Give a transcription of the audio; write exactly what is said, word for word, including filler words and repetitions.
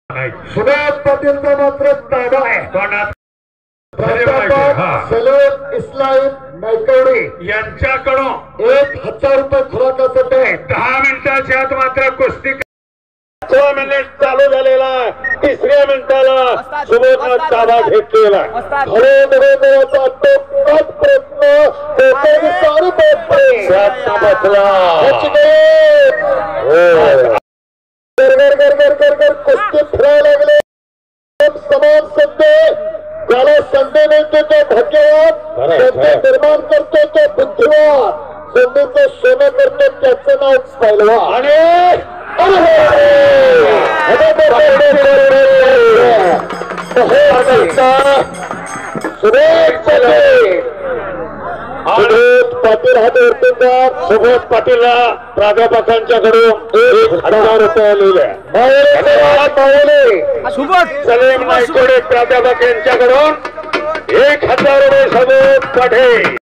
सुभाष पाटीलचा मात्र ताबा आहे. सलम इस्लाम नायकवडी यांच्याकडून एक हजार रुपये खुराकाचं पॅक. दहा मिनिटाच्या आत मात्र कुस्ती सोळा मिनिट चालू झालेला. तिसऱ्या मिनिटाला सुबोधनं ताबा घेतलेला. खरे देवाचा टोकात प्रयत्न सारू बसला गर गर गर गर गर कुस्ती फिरायला लागले. समान संधी ज्याला संधी मिळतो तो भाग्यवान, संधी निर्माण करतो तो बुद्धिवान, संधीचं सोनं करतो त्याचं नाव पहिलवान. आणि सुबोध पाटील हा वर्तनदार. सुबोध पाटीलला प्राध्यापकांच्याकडून एक हजार रुपये लिहिले. सलीम नायकोडे प्राध्यापक यांच्याकडून एक हजार रुपये सुबोध पाटील.